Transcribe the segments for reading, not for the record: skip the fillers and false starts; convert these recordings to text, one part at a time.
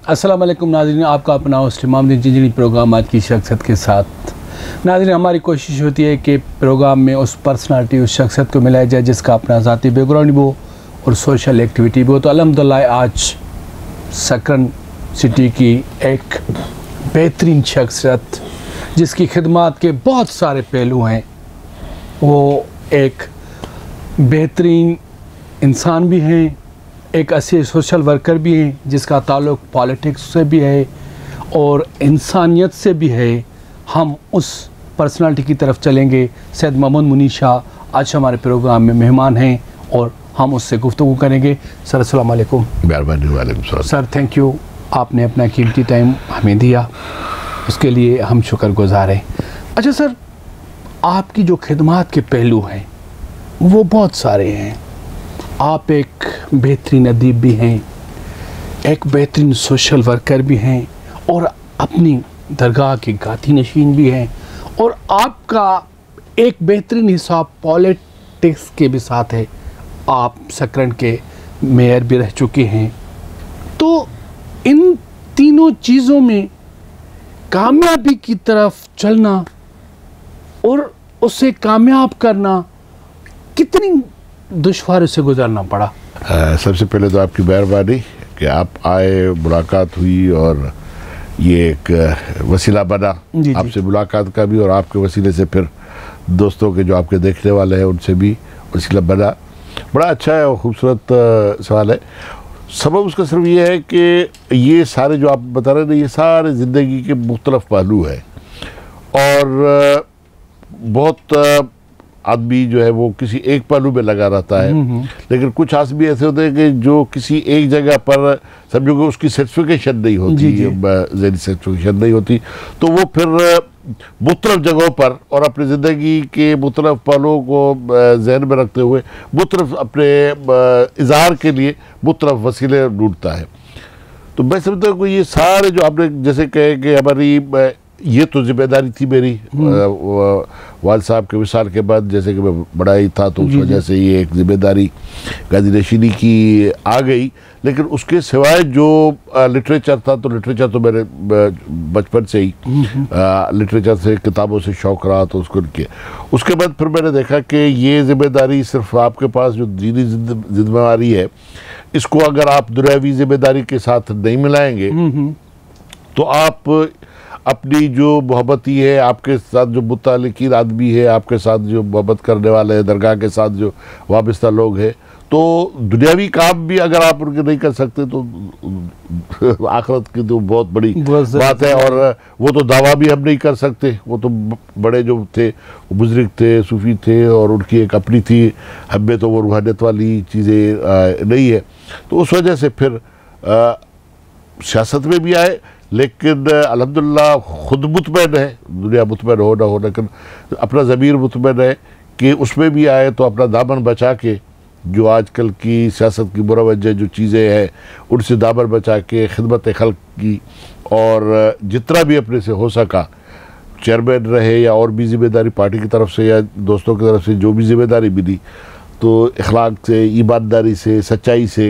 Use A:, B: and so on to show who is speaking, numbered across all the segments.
A: अस्सलाम वालेकुम नाज़रीन, आपका अपना होस्ट इमामुद्दीन जिंजरी प्रोग्राम आज की शख्सियत के साथ। नाज़रीन, हमारी कोशिश होती है कि प्रोग्राम में उस पर्सनालिटी, उस शख्सियत को मिलाया जाए जिसका अपना ज़ाती बैकग्राउंड भी हो और सोशल एक्टिविटी भी हो। तो अल्हम्दुलिल्लाह आज सकरन सिटी की एक बेहतरीन शख्सियत जिसकी खिदमत के बहुत सारे पहलू हैं, वो एक बेहतरीन इंसान भी हैं, एक अच्छे सोशल वर्कर भी हैं जिसका ताल्लुक़ पॉलिटिक्स से भी है और इंसानियत से भी है। हम उस पर्सनालिटी की तरफ चलेंगे। सैयद मोहम्मद मुनीर शाह आज हमारे प्रोग्राम में मेहमान हैं और हम उससे गुफ्तगू करेंगे। सर अस्सलाम वालेकुम। सर थैंक यू, आपने अपना कीमती टाइम हमें दिया, उसके लिए हम शुक्रगुज़ार हैं। अच्छा सर, आपकी जो खिदमत के पहलू हैं वो बहुत सारे हैं। आप एक बेहतरीन अदीब भी हैं, एक बेहतरीन सोशल वर्कर भी हैं और अपनी दरगाह के गाती नशीन भी हैं, और आपका एक बेहतरीन हिसाब पॉलिटिक्स के भी साथ है। आप सकरन के मेयर भी रह चुके हैं। तो इन तीनों चीज़ों में कामयाबी की तरफ चलना और उसे कामयाब करना कितनी दुश्वारी से गुजरना पड़ा?
B: सबसे पहले तो आपकी मेहरबानी कि आप आए, मुलाकात हुई और ये एक वसीला बना आपसे मुलाकात का भी, और आपके वसीले से फिर दोस्तों के जो आपके देखने वाले हैं उनसे भी वसीला बना। बड़ा अच्छा है और ख़ूबसूरत सवाल है। सबब उसका सिर्फ ये है कि ये सारे जो आप बता रहे हैं, ये सारे ज़िंदगी के मुख्तलिफ पहलू हैं, और बहुत आदमी जो है वो किसी एक पहलू में लगा रहता है, लेकिन कुछ आदमी ऐसे होते हैं कि जो किसी एक जगह पर समझो कि उसकी सर्टिफिकेशन नहीं होती, ज़हनी सर्टिफिकेशन नहीं होती, तो वो फिर मुख्तलिफ जगहों पर और अपनी ज़िंदगी के मुख्तलिफ पहलुओं को जहन में रखते हुए मुख्तलिफ अपने इजहार के लिए मुख्तलिफ वसीले ढूंढता है। तो मैं समझता हूँ कि ये सारे जो आपने जैसे कहे कि हमारी ये तो जिम्मेदारी थी मेरी वाल साहब के विसाल के बाद, जैसे कि मैं बड़ा ही था तो उस वजह से ये एक जिम्मेदारी गाजी नशीनी की आ गई। लेकिन उसके सिवाय जो लिटरेचर था, तो लिटरेचर तो मेरे बचपन से ही लिटरेचर से, किताबों से शौक़ रहा, तो उसको किया। उसके बाद फिर मैंने देखा कि ये जिम्मेदारी सिर्फ आपके पास जो दीनी जिम्मेदारी है, इसको अगर आप दुनियावी जिम्मेदारी के साथ नहीं मिलाएंगे तो आप अपनी जो मोहब्बती है, आपके साथ जो मुतालिकीन आदमी है, आपके साथ जो मोहब्बत करने वाले हैं, दरगाह के साथ जो वाबस्ता लोग हैं, तो दुनियावी काम भी अगर आप उनके नहीं कर सकते तो आखिरत की तो बहुत बड़ी बात है। और वो तो दावा भी हम नहीं कर सकते। वो तो बड़े जो थे वो बुजुर्ग थे, सूफ़ी थे, और उनकी एक अपनी थी, हमें तो वो रूहानियत वाली चीज़ें नहीं है। तो उस वजह से फिर सियासत में भी आए, लेकिन अल्हम्दुलिल्लाह खुद मुतमईन है, दुनिया मुतमईन हो ना हो, लेकिन अपना ज़मीर मुतमईन है कि उसमें भी आए तो अपना दामन बचा के, जो आजकल की सियासत की मुरवज्जे जो चीज़ें हैं उनसे दामन बचा के खिदमत खल्क की, और जितना भी अपने से हो सका, चेयरमैन रहे या और भी ज़िम्मेदारी पार्टी की तरफ से या दोस्तों की तरफ से जो भी ज़िम्मेदारी मिली, तो इखलाक से, ईमानदारी से, सच्चाई से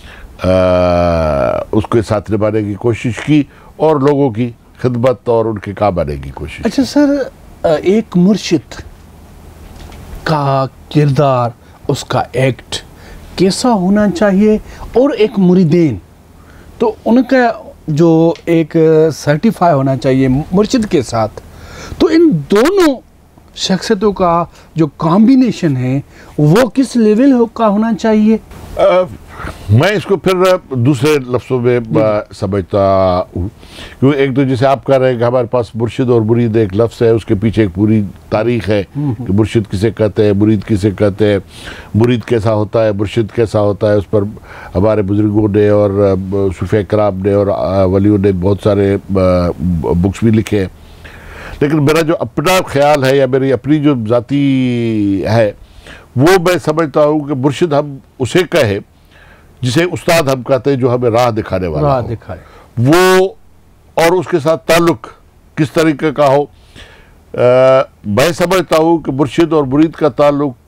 B: उसके साथ निभाने की कोशिश की और लोगों की खिदमत और उनके काम आने की कोशिश।
A: अच्छा सर, एक मुर्शिद का किरदार, उसका एक्ट कैसा होना चाहिए, और एक मुरीदेन तो उनका जो एक सर्टिफाई होना चाहिए मुर्शिद के साथ, तो इन दोनों शख्सियतों का जो कॉम्बिनेशन है वो किस लेवल का होना चाहिए?
B: मैं इसको फिर दूसरे लफ्ज़ों में समझता हूँ, क्योंकि एक तो जैसे आप कह रहे हैं कि हमारे पास मुर्शिद और मुरीद एक लफ्ज़ है, उसके पीछे एक पूरी तारीख़ है कि मुर्शिद किसे कहते हैं, मुरीद किसे कहते हैं, मुरीद कैसा होता है, मुर्शिद कैसा होता है। उस पर हमारे बुजुर्गों ने और सूफ़े कराम ने और वलियों ने बहुत सारे बुक्स भी लिखे हैं। लेकिन मेरा जो अपना ख्याल है या मेरी अपनी जो ज़ाती है, वो मैं समझता हूँ कि मुर्शिद हम उसे कहे जिसे उस्ताद हम कहते हैं, जो हमें राह दिखाने वाला
A: राह
B: हो,
A: दिखाए
B: वो, और उसके साथ ताल्लुक़ किस तरीके का हो। मैं समझता हूँ कि मुर्शिद और मुरीद का ताल्लुक़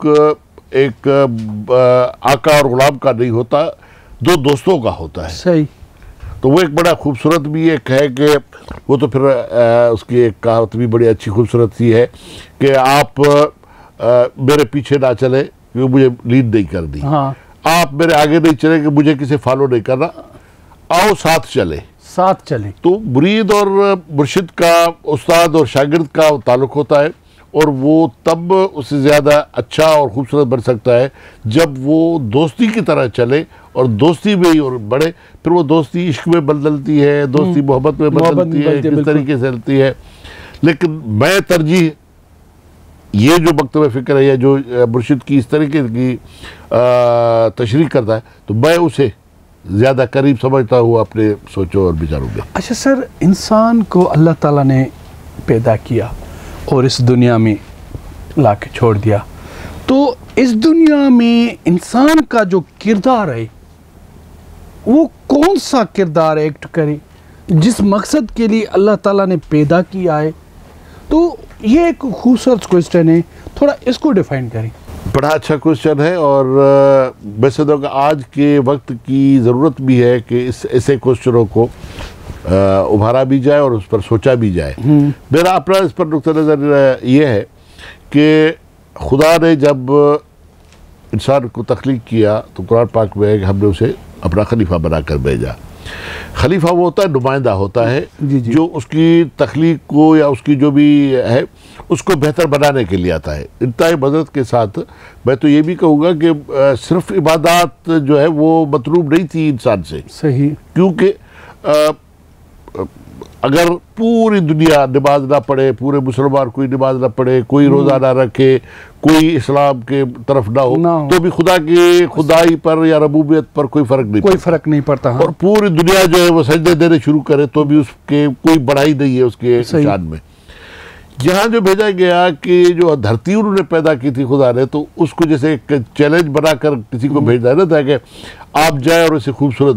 B: एक आका और गुलाम का नहीं होता, दो दोस्तों का होता है।
A: सही।
B: तो वो एक बड़ा खूबसूरत भी एक है कि वो तो फिर उसकी एक कहावत भी बड़ी अच्छी खूबसूरत सी है कि आप मेरे पीछे ना चले क्योंकि मुझे लीड नहीं कर दी।
A: हाँ।
B: आप मेरे आगे नहीं चले कि मुझे किसी फॉलो नहीं करना, आओ साथ चले।
A: साथ चले।
B: तो मुरीद और मुर्शिद का, उस्ताद और शागिर्द का ताल्लुक होता है और वो तब उससे ज़्यादा अच्छा और ख़ूबसूरत बन सकता है जब वो दोस्ती की तरह चले और दोस्ती में ही और बढ़े। फिर वो दोस्ती इश्क में बदलती है, दोस्ती मोहब्बत में बदलती है, किस तरीके से चलती है। लेकिन मैं तरजीह ये जो मकतब फ़िक्र है या जो मुर्शिद की इस तरीके की तशरीह करता है तो मैं उसे ज़्यादा करीब समझता हूँ अपने सोचों और विचारों में।
A: अच्छा सर, इंसान को अल्लाह ताला ने पैदा किया और इस दुनिया में ला के छोड़ दिया, तो इस दुनिया में इंसान का जो किरदार है वो कौन सा किरदार एक्ट करे जिस मकसद के लिए अल्लाह ताला ने पैदा किया है? तो ये एक खूबसूरत क्वेश्चन है, थोड़ा इसको डिफाइन करें।
B: बड़ा अच्छा क्वेश्चन है और वैसे तो आज के वक्त की ज़रूरत भी है कि इस ऐसे क्वेश्चनों को उभारा भी जाए और उस पर सोचा भी जाए। मेरा अपना इस पर नुक्ता नज़र ये है कि खुदा ने जब इंसान को तख्लीक किया तो कुरान पाक में है कि हमने उसे अपना खलीफा बनाकर भेजा। खलीफा वो होता है, नुमाइंदा होता है
A: जी जी।
B: जो उसकी तख्लीक को या उसकी जो भी है उसको बेहतर बनाने के लिए आता है। इंतहाई मदद के साथ मैं तो ये भी कहूँगा कि सिर्फ इबादत जो है वो मतलूब नहीं थी इंसान से।
A: सही।
B: क्योंकि अगर पूरी दुनिया नमाज ना पढ़े, पूरे मुसलमान कोई नमाज ना पढ़े, कोई रोज़ा ना रखे, कोई इस्लाम के तरफ ना हो तो भी खुदा की खुदाई पर या रबूबियत पर कोई फ़र्क नहीं पड़ता। हाँ। और पूरी दुनिया जो है वो सजदे देने शुरू करे तो भी उसके कोई बढ़ाई नहीं है उसके शान में। यहाँ जो भेजा गया कि जो धरती उन्होंने पैदा की थी खुदा ने, तो उसको जैसे एक चैलेंज बनाकर किसी को भेजा है ना ताकि आप जाए और इसे खूबसूरत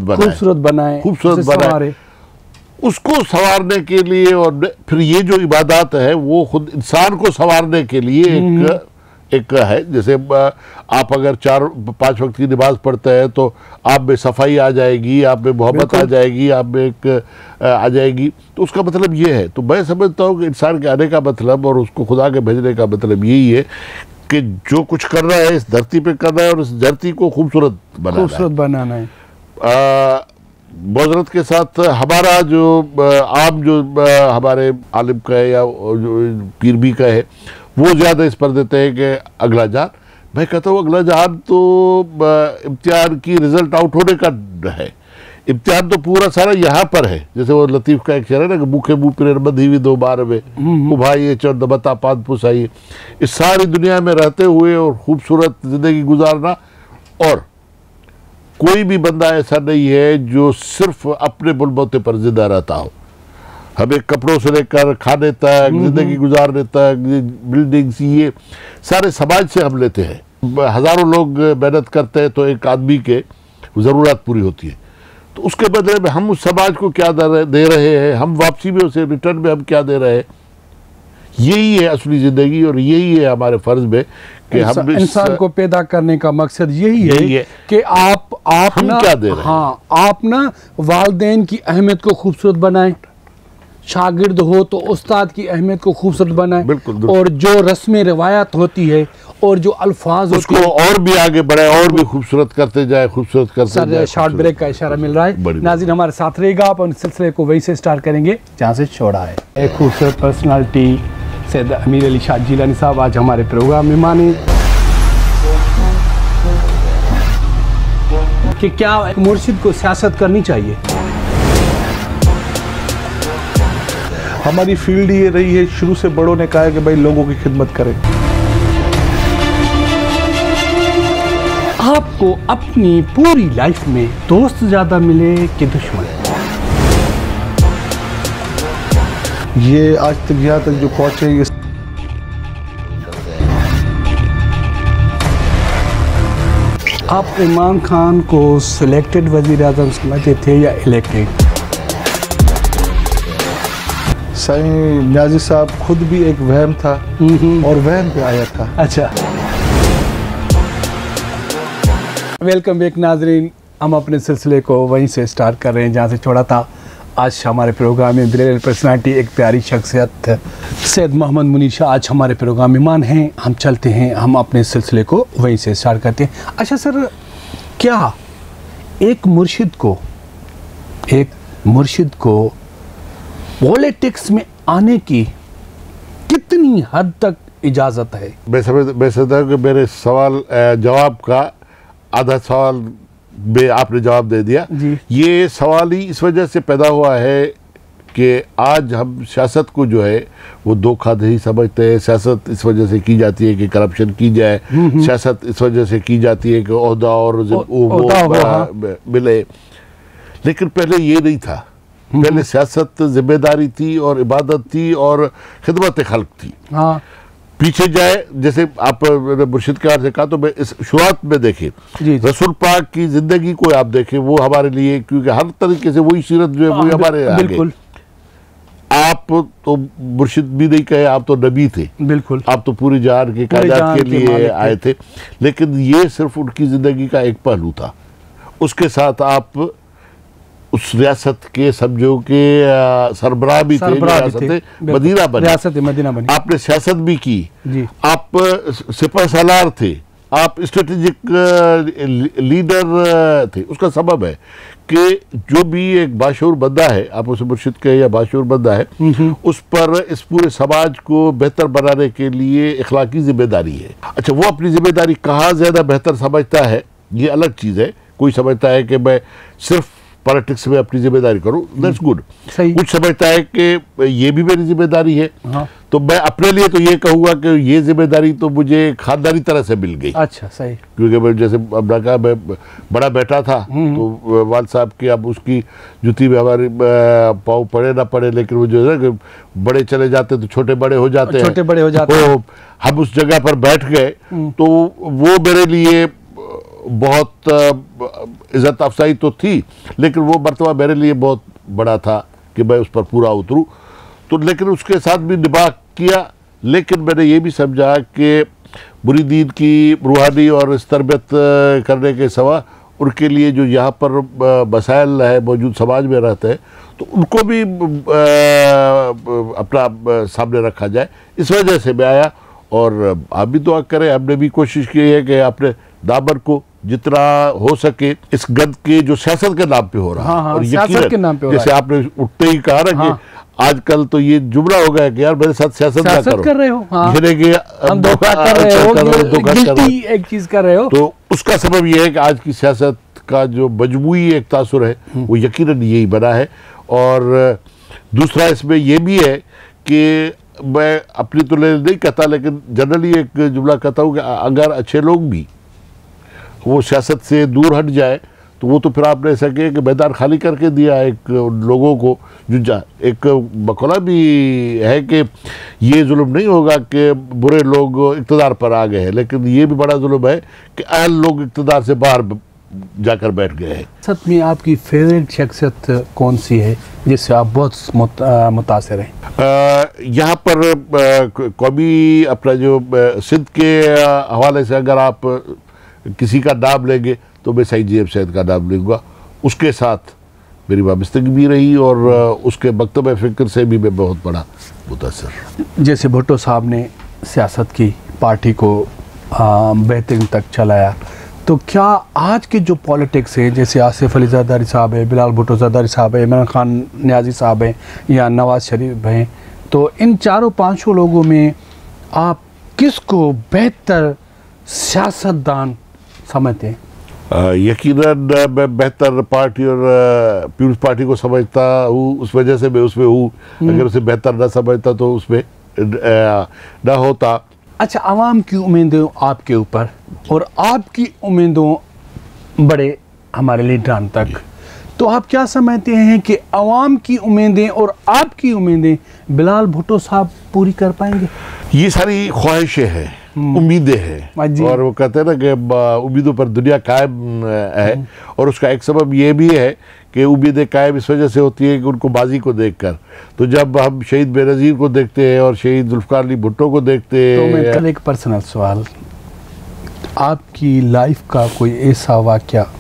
B: बनाए, उसको संवारने के लिए। और फिर ये जो इबादत है वो खुद इंसान को संवारने के लिए एक है। जैसे आप अगर 4-5 वक्त की नमाज पढ़ते हैं तो आप में सफाई आ जाएगी, आप में मोहब्बत आ जाएगी, आप में एक आ जाएगी। तो उसका मतलब ये है। तो मैं समझता हूँ कि इंसान के आने का मतलब और उसको खुदा के भेजने का मतलब यही है कि जो कुछ कर रहा है इस धरती पे कर रहा है और इस धरती को खूबसूरत बनाना है। मौजरत के साथ हमारा जो आम जो हमारे आलिम का है या जो पीर भी का है वो ज़्यादा इस पर देते हैं कि अगला जान। मैं कहता हूँ अगला जान तो इम्तिहान की रिज़ल्ट आउट होने का है। इम्तिहान तो पूरा सारा यहाँ पर है। जैसे वो लतीफ़ का एक शेर है ना कि भूखे मुँह पिरे बंधी हुई 2 बार में वो भाई ये चौड़ दबता पाद पुसाई। इस सारी दुनिया में रहते हुए और खूबसूरत ज़िंदगी गुजारना। और कोई भी बंदा ऐसा नहीं है जो सिर्फ अपने बुलबोते पर जिंदा रहता हो। हमें कपड़ों से लेकर खाने तक, जिंदगी गुजारने तक, बिल्डिंग्स, ये सारे समाज से हम लेते हैं। हज़ारों लोग मेहनत करते हैं तो एक आदमी के ज़रूरत पूरी होती है। तो उसके बदले में हम उस समाज को क्या दे रहे हैं, हम वापसी में उसे रिटर्न में हम क्या दे रहे हैं, यही है असली ज़िंदगी। और यही है हमारे फ़र्ज में कि हम
A: इंसान को पैदा करने का मकसद यही है कि आप ना
B: क्या दे रहे हैं।
A: हाँ, आप ना वालिदैन की अहमियत को खूबसूरत बनाएं, शागिर्द हो तो उस्ताद की अहमियत को खूबसूरत बनाएं।
B: बिल्कुल।
A: और जो रस्म रिवायत होती है और जो अल्फाज
B: उसको और भी आगे बढ़े और भी खूबसूरत करते जाए,
A: सर शॉर्ट ब्रेक का इशारा मिल रहा है। नाज़रीन हमारे साथ रहेगा, आप इस सिलसिले को वहीं से स्टार्ट करेंगे जहाँ से छोड़ा है। एक खूबसूरत पर्सनालिटी सैयद अमीर अली शाह जिलानी साहब आज हमारे प्रोग्राम में माने कि क्या एक मुर्शिद को सियासत करनी चाहिए।
C: हमारी फील्ड ये रही है, शुरू से बड़ों ने कहा है कि भाई लोगों की खिदमत करें।
A: आपको अपनी पूरी लाइफ में दोस्त ज्यादा मिले कि दुश्मन?
C: ये आज तक यहाँ तक जो पहुंचे ये
A: आप इमरान खान को सिलेक्टेड वज़ीर आज़म समझते थे या इलेक्टेड?
C: साईं न्याजी साहब खुद भी एक वहम था और वहम पे आया था।
A: अच्छा, वेलकम बैक नाजरीन। हम अपने सिलसिले को वहीं से स्टार्ट कर रहे हैं जहाँ से छोड़ा था। आज हमारे प्रोग्राम में ब्रिलियंट पर्सनालिटी, एक प्यारी शख्सियत सैयद मोहम्मद मुनीर शाह आज हमारे प्रोग्राम में मेहमान हैं। हम चलते हैं, हम अपने सिलसिले को वहीं से स्टार्ट करते हैं। अच्छा सर, क्या एक मुर्शिद को पॉलिटिक्स में आने की कितनी हद तक इजाज़त है?
B: मैं समझता हूँ कि मेरे सवाल जवाब का आधा सवाल में आपने जवाब दे दिया। ये सवाल ही इस वजह से पैदा हुआ है कि आज हम सियासत को जो है वो धोखाधड़ी समझते हैं। सियासत इस वजह से की जाती है कि करप्शन की जाए, सियासत इस वजह से की जाती है कि ओहदा और मिले, लेकिन पहले ये नहीं था। पहले सियासत जिम्मेदारी थी और इबादत थी और खिदमत खल्क थी।
A: हाँ।
B: पीछे जाए, जैसे आप मुर्शिद के बारे से कहा, तो मैं इस शुरुआत में देखें रसूल पाक की जिंदगी को आप देखें, वो हमारे लिए, क्योंकि हर तरीके से वही सीरत जो है वही हमारे
A: बिल्कुल।
B: आप तो मुर्शिद भी नहीं कहे, आप तो नबी थे।
A: बिल्कुल।
B: आप तो पूरी जान के कायदात के लिए आए थे, लेकिन ये सिर्फ उनकी जिंदगी का एक पहलू था। उसके साथ आप उस रियासत के समझो के सरबराह भी थे, रियासत मदीना बनी। आपने सियासत भी की, आप सिपह सालार थे, आप स्ट्रेटेजिक लीडर थे। उसका सबब है कि जो भी एक बाशऊर बंदा है, आप उसे मुर्शिद कहे या बाशऊर बंदा है, उस पर इस पूरे समाज को बेहतर बनाने के लिए इखलाकी जिम्मेदारी है। अच्छा, वो अपनी जिम्मेदारी कहाँ ज्यादा बेहतर समझता है ये अलग चीज है। कोई समझता है कि मैं सिर्फ पॉलिटिक्स में अपनी जिम्मेदारी करूं, दैट्स गुड। कुछ समझता है कि ये भी मेरी जिम्मेदारी है। हाँ। तो मैं अपने लिए तो ये कहूंगा कि ये जिम्मेदारी तो मुझे खानदानी तरह से मिल गई।
A: अच्छा, सही।
B: क्योंकि मैं जैसे अपना कहा, मैं बड़ा बेटा था, तो वाल साहब की अब उसकी जुती में हमारी पाँव पड़े ना पड़े, लेकिन वो जो है कि बड़े चले जाते तो छोटे बड़े हो जाते हैं। तो हम उस जगह पर बैठ गए, तो वो मेरे लिए बहुत इज्जत अफजाई तो थी, लेकिन वो मर्तबा मेरे लिए बहुत बड़ा था कि मैं उस पर पूरा उतरूं। तो लेकिन उसके साथ भी निभा किया, लेकिन मैंने ये भी समझा कि मुरीदीन की रूहानी और इस तरबियत करने के सिवा उनके लिए जो यहाँ पर मसाइल है मौजूद समाज में रहते हैं, तो उनको भी अपना सामने रखा जाए। इस वजह से मैं आया, और आप भी दुआ करें। हमने भी कोशिश की है कि अपने दामन को जितना हो सके इस गद के जो सियासत के नाम पे हो रहा है, और
A: सियासत के नाम पे हो रहा है।
B: जैसे आपने उठते ही कहा ना कि आजकल तो ये जुमला हो गया कि यार मेरे साथ सियासत
A: कर रहे हो,
B: हम धोखा कर रहे हो,
A: एक चीज कर रहे हो।
B: तो उसका सबब ये है कि आज की सियासत का जो मजमूई एक तासुर है वो यकीनन यही बना है। और दूसरा इसमें यह भी है कि मैं अपनी तो नहीं कहता, लेकिन जनरली एक जुमला कहता हूँ कि अगर अच्छे लोग भी वो सियासत से दूर हट जाए, तो वो तो फिर आप नहीं सके कि मैदान खाली करके दिया एक लोगों को। जो एक मकौला भी है कि ये जुल्म नहीं होगा कि बुरे लोग इक़्तिदार पर आ गए हैं, लेकिन ये भी बड़ा जुल्म है कि अहल लोग इक़्तिदार से बाहर जाकर बैठ गए हैं।
A: सच में आपकी फेवरेट शख्सियत कौन सी है जिससे आप बहुत मुतासिर हैं?
B: यहाँ पर कौमी अपना जो सिंध के हवाले से अगर आप किसी का नाम लेंगे तो मैं सईद जेब सैयद का नाम लूँगा। उसके साथ मेरी वाबस्तगी भी रही, और उसके मकतब फ़िक्र से भी मैं बहुत बड़ा मुतासिर।
A: जैसे भुट्टो साहब ने सियासत की, पार्टी को बेहतरीन तक चलाया, तो क्या आज के जो पॉलिटिक्स है, जैसे आसिफ अली ज़रदारी साहब है, बिलाल भुट्टो ज़रदारी साहब है, इमरान खान नियाज़ी साहब हैं, या नवाज़ शरीफ हैं, तो इन चारों पांचों लोगों में आप किसको बेहतर सियासतदान समझते हैं?
B: यकीनन मैं बेहतर पार्टी और पीपल्स पार्टी को समझता हूँ, उस वजह से मैं उसमें हूँ। अगर उसे बेहतर ना समझता तो उसमें ना होता।
A: अच्छा, आवाम की उम्मीदें आपके ऊपर और आपकी उम्मीदों बड़े हमारे लीडरान तक, तो आप क्या समझते हैं कि आवाम की उम्मीदें और आपकी उम्मीदें बिलाल भुट्टो साहब पूरी कर पाएंगे?
B: ये सारी ख्वाहिशें हैं, उम्मीदें हैं, और वो कहते हैं ना कि उम्मीदों पर दुनिया कायम है। और उसका एक सबब ये भी है कि उम्मीदें कायम इस वजह से होती है कि उनको बाजी को देखकर। तो जब हम शहीद बेनज़ीर को देखते हैं और शहीद जुल्फ़िकार अली भुट्टो को देखते हैं।
A: तो मैं कल एक पर्सनल सवाल, आपकी लाइफ का कोई ऐसा वाक़या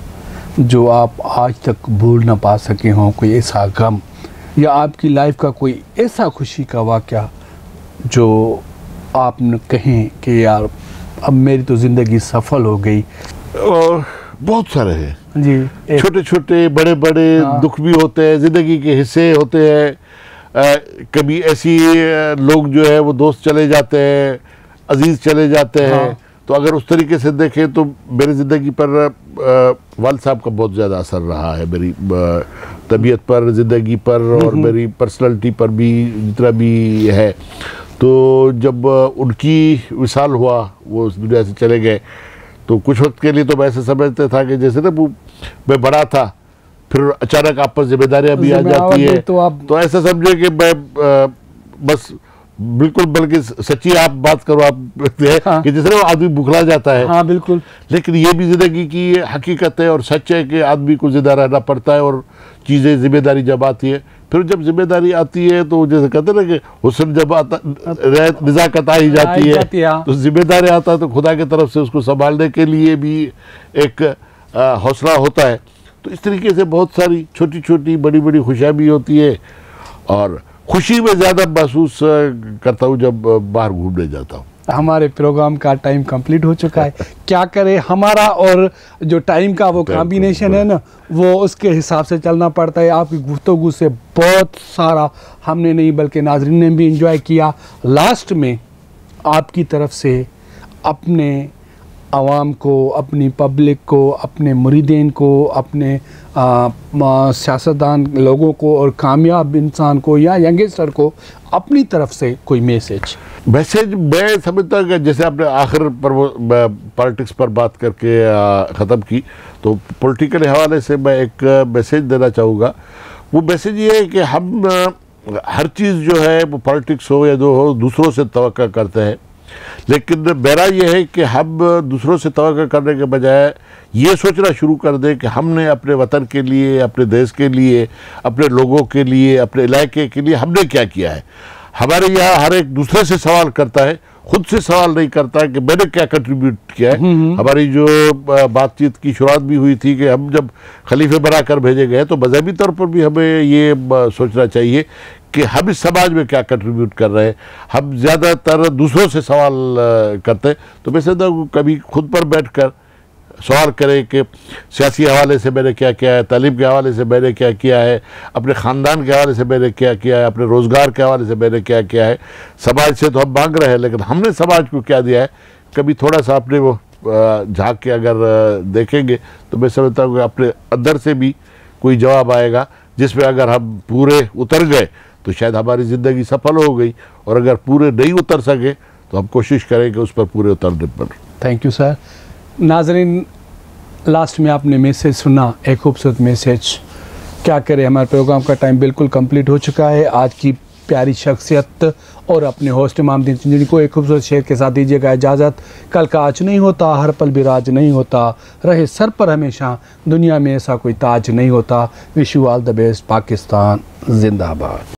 A: जो आप आज तक भूल ना पा सके हों, कोई ऐसा गम या आपकी लाइफ का कोई ऐसा खुशी का वाक़या जो आपने कहें कि यार अब मेरी तो ज़िंदगी सफल हो गई?
B: और बहुत सारे हैं
A: जी,
B: छोटे छोटे बड़े बड़े दुख भी होते हैं, ज़िंदगी के हिस्से होते हैं। कभी ऐसी लोग जो है वो दोस्त चले जाते हैं, अजीज़ चले जाते हैं। तो अगर उस तरीके से देखें तो मेरी ज़िंदगी पर वालिद साहब का बहुत ज़्यादा असर रहा है, मेरी तबीयत पर, ज़िंदगी पर और मेरी पर्सनालिटी पर भी जितना भी है। तो जब उनकी विसाल हुआ, वो इस दुनिया से चले गए, तो कुछ वक्त के लिए तो मैं ऐसे समझते था कि जैसे ना वो मैं बड़ा था, फिर अचानक आप पर जिम्मेदारियाँ भी आ जाती है, तो ऐसा समझे कि मैं बस बिल्कुल, बल्कि सच्ची आप बात करो आप कि जिस तरह आदमी बुखला जाता है।
A: हाँ बिल्कुल। लेकिन
B: ये भी ज़िंदगी की हकीकत है और सच है कि आदमी को जिंदा रहना पड़ता है और चीज़ें जिम्मेदारी जब आती है, फिर जब जिम्मेदारी आती है तो जैसे कहते हैं ना कि हुस्न जब आता नज़ाकत आ ही जाती है, तो जिम्मेदारी आता है तो खुदा की तरफ से उसको संभालने के लिए भी एक हौसला होता है। तो इस तरीके से बहुत सारी छोटी छोटी बड़ी बड़ी खुशियाँ भी होती है और खुशी में ज़्यादा महसूस करता हूँ जब बाहर घूमने जाता हूँ।
A: हमारे प्रोग्राम का टाइम कंप्लीट हो चुका है। क्या करें, हमारा और जो टाइम का वो कॉम्बिनेशन है ना, वो उसके हिसाब से चलना पड़ता है। आपकी गुफ्तगू से बहुत सारा हमने नहीं बल्कि नाज़रीन ने भी इंजॉय किया। लास्ट में आपकी तरफ से अपने आवाम को, अपनी पब्लिक को, अपने मुरीदीन को, अपने सियासतदान लोगों को और कामयाब इंसान को या यंगस्टर को अपनी तरफ से कोई मैसेज
B: मैं समझता हूँ कि जैसे आपने आखिर पर वो पॉलिटिक्स पर बात करके ख़त्म की, तो पॉलिटिकल हवाले से मैं एक मैसेज देना चाहूँगा। वो मैसेज ये है कि हम हर चीज़ जो है वो पॉलिटिक्स हो या जो हो दूसरों से तवक्का करते हैं, लेकिन मेरा ये है कि हम दूसरों से तवक्का करने के बजाय ये सोचना शुरू कर दें कि हमने अपने वतन के लिए, अपने देश के लिए, अपने लोगों के लिए, अपने इलाके के लिए हमने क्या किया है। हमारे यहाँ हर एक दूसरे से सवाल करता है, खुद से सवाल नहीं करता कि मैंने क्या कंट्रीब्यूट किया है। हमारी जो बातचीत की शुरुआत भी हुई थी कि हम जब खलीफे बनाकर भेजे गए तो मजहबी तौर पर भी हमें ये सोचना चाहिए कि हम इस समाज में क्या कंट्रीब्यूट कर रहे हैं। हम ज़्यादातर दूसरों से सवाल करते हैं, तो मैं समझता हूँ कभी खुद पर बैठकर सवाल करें कि सियासी हवाले से मैंने क्या किया है, तालीम के हवाले से मैंने क्या किया है, अपने ख़ानदान के हवाले से मैंने क्या किया है, अपने रोज़गार के हवाले से मैंने क्या किया है। समाज से तो हम मांग रहे हैं, लेकिन हमने समाज को क्या दिया है, कभी थोड़ा सा अपने वो झाँक के अगर देखेंगे तो मैं समझता हूँ कि अपने अंदर से भी कोई जवाब आएगा, जिसमें अगर हम पूरे उतर गए तो शायद हमारी ज़िंदगी सफल हो गई, और अगर पूरे नहीं उतर सके तो हम कोशिश करें कि उस पर पूरे उतरने पर।
A: Thank you sir. नाज़रीन, लास्ट में आपने मैसेज सुना, एक खूबसूरत मैसेज। क्या करें, हमारे प्रोग्राम का टाइम बिल्कुल कंप्लीट हो चुका है। आज की प्यारी शख्सियत और अपने होस्ट इमामुद्दीन चिंजड़ी को एक खूबसूरत शेर के साथ दीजिएगा इजाज़त। कल का आज नहीं होता, हर पल भी राज नहीं होता, रहे सर पर हमेशा, दुनिया में ऐसा कोई ताज नहीं होता। Wish you all the best. Pakistan जिंदाबाद।